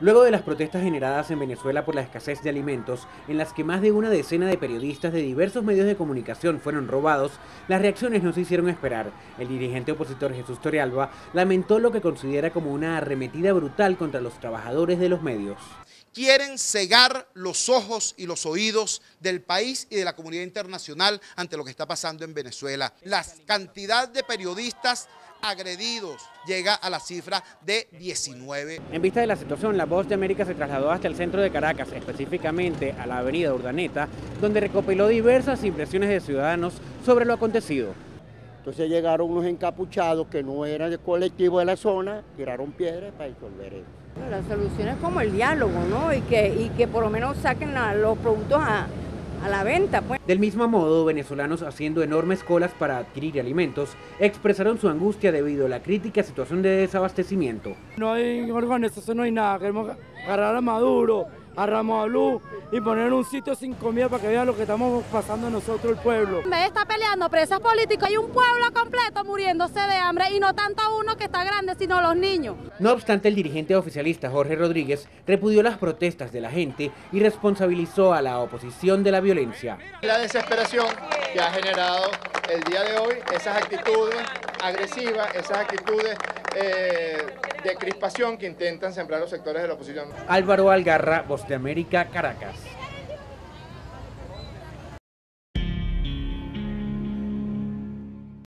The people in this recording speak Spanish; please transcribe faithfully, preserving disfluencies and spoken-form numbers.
Luego de las protestas generadas en Venezuela por la escasez de alimentos, en las que más de una decena de periodistas de diversos medios de comunicación fueron robados, las reacciones no se hicieron esperar. El dirigente opositor Jesús Torrealba lamentó lo que considera como una arremetida brutal contra los trabajadores de los medios. Quieren cegar los ojos y los oídos del país y de la comunidad internacional ante lo que está pasando en Venezuela. La cantidad de periodistas agredidos llega a la cifra de diecinueve. En vista de la situación, La Voz de América se trasladó hasta el centro de Caracas, específicamente a la avenida Urdaneta, donde recopiló diversas impresiones de ciudadanos sobre lo acontecido. Entonces llegaron unos encapuchados que no eran del colectivo de la zona, tiraron piedras para disolver eso. La solución es como el diálogo, ¿no? Y que, y que por lo menos saquen la, los productos a, a la venta, pues. Del mismo modo, venezolanos haciendo enormes colas para adquirir alimentos expresaron su angustia debido a la crítica situación de desabastecimiento. No hay organización, no hay nada. Queremos agarrar a Maduro, a Ramos Ablú y poner en un sitio sin comida para que vean lo que estamos pasando nosotros, el pueblo. En vez de estar peleando presas políticas, hay un pueblo completo muriéndose de hambre y no tanto uno que está grande, sino los niños. No obstante, el dirigente oficialista Jorge Rodríguez repudió las protestas de la gente y responsabilizó a la oposición de la violencia. La desesperación que ha generado el día de hoy, esas actitudes agresivas, esas actitudes eh, de crispación que intentan sembrar los sectores de la oposición. Álvaro Algarra, Voz de América, Caracas.